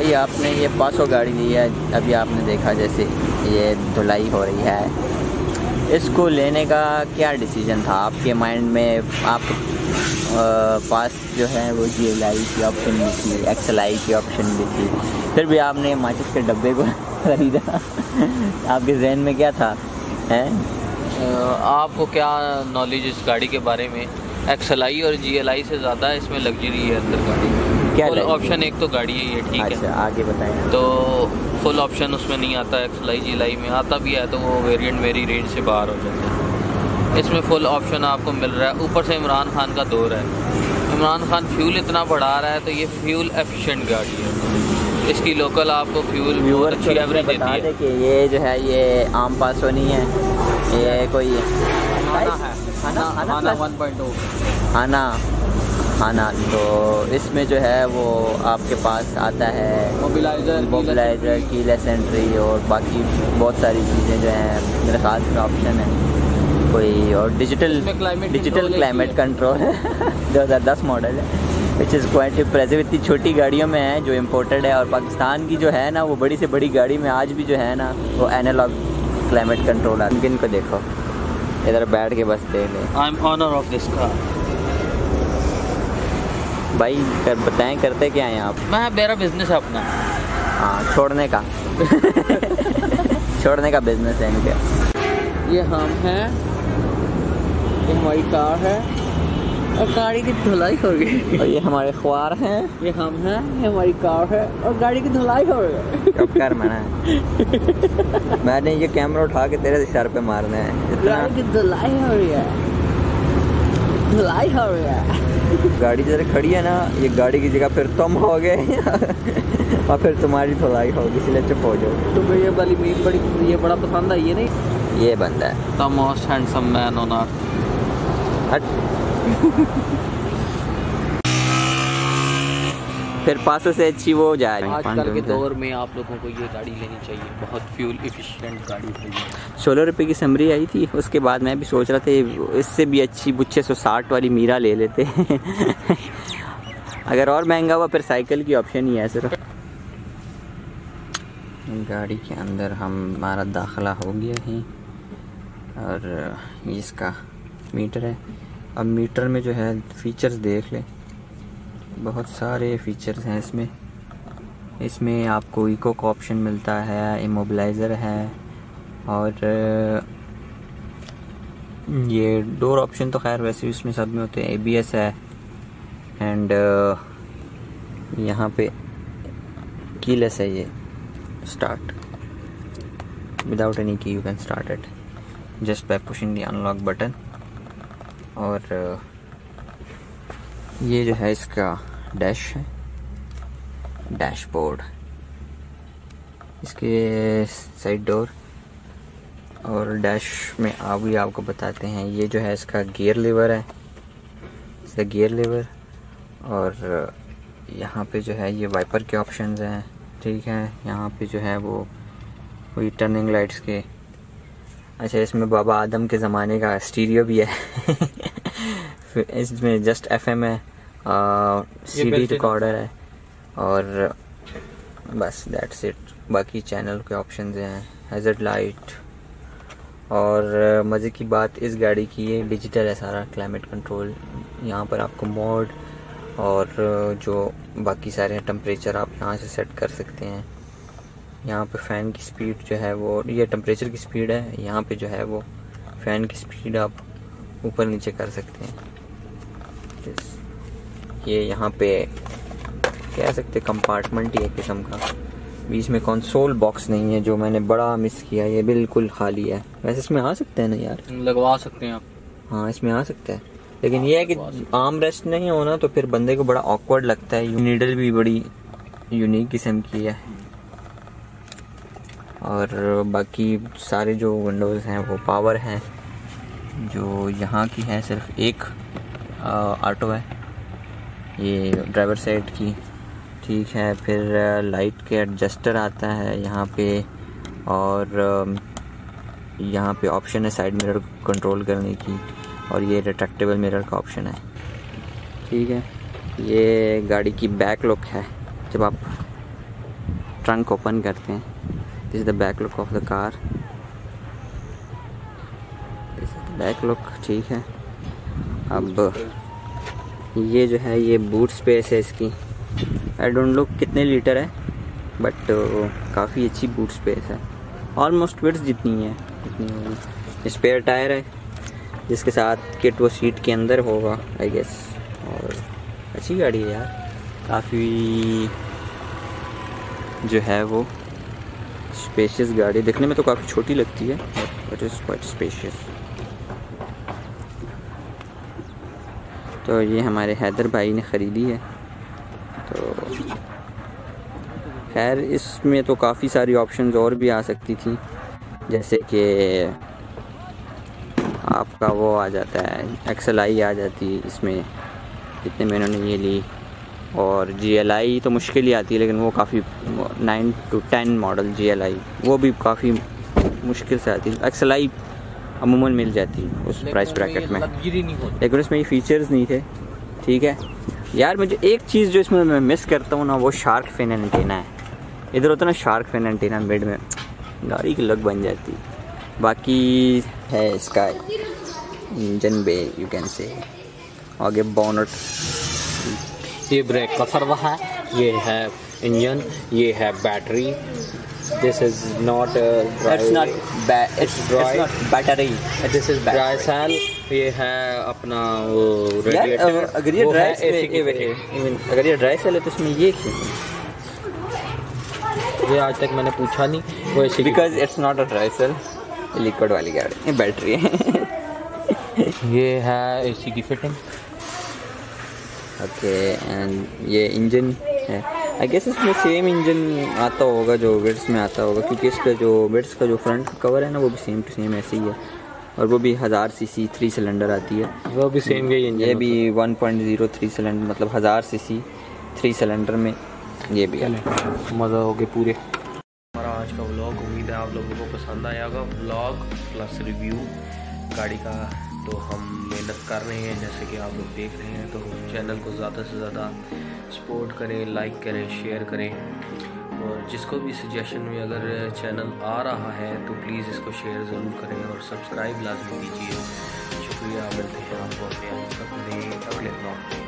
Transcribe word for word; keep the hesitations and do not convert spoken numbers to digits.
भाई आपने ये पासो गाड़ी ली है, अभी आपने देखा जैसे ये धुलाई हो रही है, इसको लेने का क्या डिसीजन था आपके माइंड में? आप पास जो है वो जी एल आई की ऑप्शन भी थी, एक्स एल आई की ऑप्शन भी थी, फिर भी आपने माचिस के डब्बे को खरीदा। आपके जहन में क्या था? हैं आपको क्या नॉलेज इस गाड़ी के बारे में? एक्स एल आई और जी एल आई से ज़्यादा इसमें लग्जरी है अंदर गाड़ी में। क्या फुल ऑप्शन एक तो गाड़ी है ये, ठीक अच्छा, है। आगे बताएं। तो फुल ऑप्शन उसमें नहीं आता, X L I G L I में आता भी है तो वो वेरिएंट मेरी रेंज से बाहर हो जाता है। इसमें फुल ऑप्शन आपको मिल रहा है। ऊपर से इमरान खान का दौर है, इमरान खान फ्यूल इतना बढ़ा रहा है तो ये फ्यूल एफिशिएंट गाड़ी है। इसकी लोकल आपको फ्यूल बहुत अच्छी एवरेज देती है। कि ये जो है ये आम पासो नहीं है, ये कोई हाना वन पॉइंट टू हाना हाना तो इसमें जो है वो आपके पास आता है मोबिलाइजर मोबिलाइजर कीलेस एंट्री और बाकी बहुत सारी चीज़ें जो हैं। मेरे ख्याल से ऑप्शन है कोई और डिजिटल डिजिटल क्लाइमेट कंट्रोल है। दो हज़ार दस मॉडल है, विच इज़ क्वाइट इम्प्रेसिव। इतनी छोटी गाड़ियों में है जो इम्पोर्टेड है, और पाकिस्तान की जो है ना वो बड़ी से बड़ी गाड़ी में आज भी जो है ना वो एनालॉग क्लाइमेट कंट्रोल है। इनके इनको देखो, इधर बैठ के बस देख लें। I am owner of this car. भाई कर बताएं करते क्या हैं आप? मैं मेरा बिजनेस है अपना। हाँ, छोड़ने का छोड़ने का बिजनेस है इनके। ये हम हैं, ये हमारी कार है और गाड़ी की धुलाई हो गई। और ये हमारे ख्वार हैं, ये हम हैं, ये हमारी कार है और गाड़ी की धुलाई हो गई। कब कर मना है मैंने ये कैमरा उठा के तेरे सर पे मारना है। गाड़ी की धुलाई हो रही है, धुलाई हो रही है। गाड़ी जैसे खड़ी है ना, ये गाड़ी की जगह फिर तुम हो गए और फिर तुम्हारी धुलाई होगी, इसलिए चुप हो जाओ। तुम्हें ये वाली मीम बड़ी ये बड़ा पसंद आई है नहीं? ये बंदा है the most handsome man on earth. हट फिर पासों से अच्छी वो जाए। आजकल के दौर में आप लोगों को ये गाड़ी लेनी चाहिए, बहुत फ्यूल एफिशिएंट गाड़ी है। सोलह रुपये की समरी आई थी, उसके बाद मैं भी सोच रहा था इससे भी अच्छी बुच्छे सौ साठ वाली मीरा ले लेते अगर और महंगा हुआ फिर साइकिल की ऑप्शन ही है सिर्फ। गाड़ी के अंदर हम हमारा दाखिला हो गया है और ये इसका मीटर है। अब मीटर में जो है फीचर्स देख लें, बहुत सारे फीचर्स हैं इसमें। इसमें आपको इको का ऑप्शन मिलता है, इमोबिलाइज़र है और ये डोर ऑप्शन तो खैर वैसे इसमें सब में होते हैं। ए बी एस है एंड यहाँ पे कीलेस है। ये start without any key you can start it just by pushing the unlock button. और ये जो है इसका डैश है, डैशबोर्ड, इसके साइड डोर और डैश में आप भी आपको बताते हैं। ये जो है इसका गियर लीवर है, इसका गियर लीवर। और यहाँ पे जो है ये वाइपर के ऑप्शंस हैं, ठीक है। यहाँ पे जो है वो वही टर्निंग लाइट्स के। अच्छा, इसमें बाबा आदम के ज़माने का स्टीरियो भी है इसमें जस्ट एफ एम है, सी डी रिकॉर्डर है और बस दैट्स इट। बाकी चैनल के ऑप्शंस हैं, हैज़र्ड लाइट। और मज़े की बात इस गाड़ी की ये डिजिटल है सारा क्लाइमेट कंट्रोल। यहाँ पर आपको मोड और जो बाकी सारे टेम्परेचर आप यहाँ से सेट कर सकते हैं। यहाँ पे फ़ैन की स्पीड जो है वो, ये टेम्परेचर की स्पीड है, यहाँ पे जो है वो फ़ैन की स्पीड आप ऊपर नीचे कर सकते हैं। ये यहाँ पे कह सकते कंपार्टमेंट ही एक किस्म का। बीच में कंसोल बॉक्स नहीं है, जो मैंने बड़ा मिस किया। ये बिल्कुल खाली है। वैसे इसमें आ सकते हैं ना यार, लगवा सकते हैं आप। हाँ, इसमें आ सकते हैं, लेकिन ये है कि आर्म रेस्ट नहीं होना तो फिर बंदे को बड़ा ऑकवर्ड लगता है। नीडल भी बड़ी यूनिक किस्म की है। और बाकी सारे जो विंडोज़ हैं वो पावर हैं। जो यहाँ की है सिर्फ एक ऑटो है, ये ड्राइवर साइड की, ठीक है। फिर लाइट के एडजस्टर आता है यहाँ पे और यहाँ पे ऑप्शन है साइड मिरर कंट्रोल करने की और ये रिट्रैक्टेबल मिरर का ऑप्शन है, ठीक है। ये गाड़ी की बैक लुक है। जब आप ट्रंक ओपन करते हैं। This is the back look of the car. This is the back look, ठीक है। अब ये जो है ये बूट स्पेस है इसकी। आई डोंट नो कितने लीटर है, बट uh, काफ़ी अच्छी बूट स्पेस है। ऑलमोस्ट विड्थ जितनी है इतनी होगी। स्पेयर टायर है जिसके साथ किट वो सीट के अंदर होगा आई गेस। और अच्छी गाड़ी है यार, काफ़ी जो है वो स्पेशियस गाड़ी। देखने में तो काफ़ी छोटी लगती है बट इज़ क्वाइट स्पेशियस। तो ये हमारे हैदर भाई ने ख़रीदी है। तो खैर इसमें तो काफ़ी सारी ऑप्शंस और भी आ सकती थी, जैसे कि आपका वो आ जाता है एक्स एल आई आ जाती है इसमें, इतने में इन्होंने ये ली। और जी एल आई तो मुश्किल ही आती है, लेकिन वो काफ़ी nine to ten model G L I वो भी काफ़ी मुश्किल से आती है। एक्स एल आई अमूमन मिल जाती है उस प्राइस ब्रैकेट में, लेकिन उसमें ये फीचर्स नहीं थे। ठीक है यार, मुझे एक चीज़ जो इसमें मैं मिस करता हूँ ना, वो शार्क फिन एंटीना है। इधर होता है ना शार्क फिन एंटीना मिड में, गाड़ी की लग बन जाती। बाकी है इसका engine bay you can say, आगे बोनट, ये ब्रेक का सर्वा है, ये है इंजन, ये है battery. This is not it's not it's not battery, this is dry cell. ये है अपना वो रेडिएटर। अगर ये ड्राई अगर ये ड्राई सेल है तो इसमें ये क्यों? ये आज तक मैंने पूछा नहीं वो ऐसे, because it's not a dry cell, liquid वाली गाड़ी, ये बैटरी है। ये है एसी की फिटिंग। ओके एंड ये इंजन है। आई गेस इसमें सेम इंजन आता होगा जो विड्स में आता होगा, क्योंकि इसका जो विड्स का जो फ्रंट कवर है ना वो भी सेम टू सेम ऐसे ही है। और वो भी हज़ार सी सी थ्री सिलेंडर आती है, वो भी सेम यही इंजन। ये भी one point zero three cylinder, मतलब हज़ार सी सी थ्री सिलेंडर में ये भी है। मज़ा हो गया पूरे। हमारा आज का व्लॉग, उम्मीद है आप लोगों को पसंद आया होगा। व्लॉग प्लस रिव्यू गाड़ी का तो हम मेहनत कर रहे हैं, जैसे कि आप लोग देख रहे हैं। तो चैनल को ज़्यादा से ज़्यादा सपोर्ट करें, लाइक करें, शेयर करें। और जिसको भी सजेशन में अगर चैनल आ रहा है तो प्लीज़ इसको शेयर ज़रूर करें और सब्सक्राइब लाजमी कीजिए। शुक्रिया, मिलते हैं आपको अपने अगले ब्लॉग में।